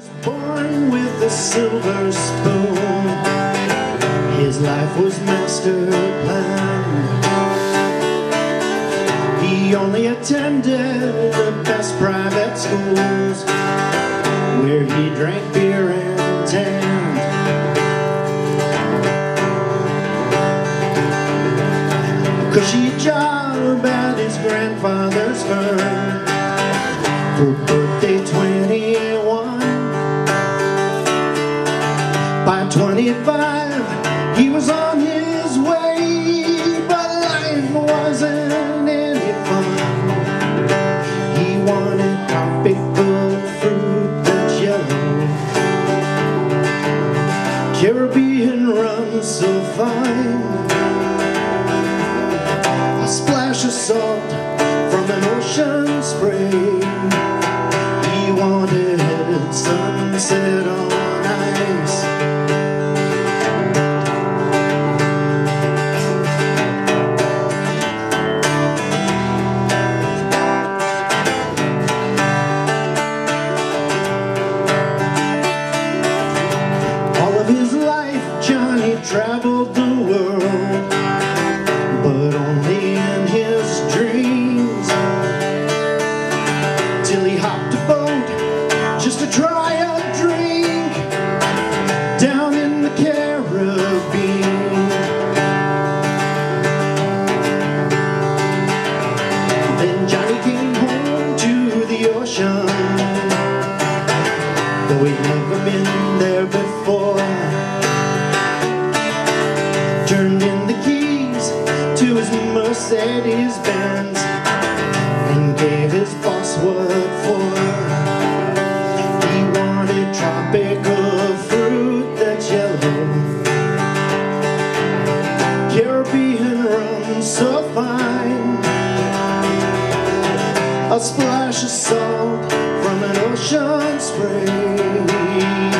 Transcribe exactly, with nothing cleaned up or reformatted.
Born with a silver spoon, his life was master planned. He only attended the best private schools, where he drank beer and tanned. A cushy job at his grandfather's firm. For birthday twenty-one, by twenty-five, he was on his way, but life wasn't any fun. He wanted tropical fruit that's yellow, Caribbean rum so fine, a splash of salt from an ocean spray. He wanted sunset on ice. His life, Johnny traveled the world, but only in his dreams, till he hopped a boat just to try a drink down in the Caribbean. Then Johnny came home to the ocean, though he'd never been there before. Turned in the keys to his Mercedes Benz and gave his boss what for. He wanted tropical fruit that's yellow, Caribbean rum so fine, a splash of salt from an ocean spray.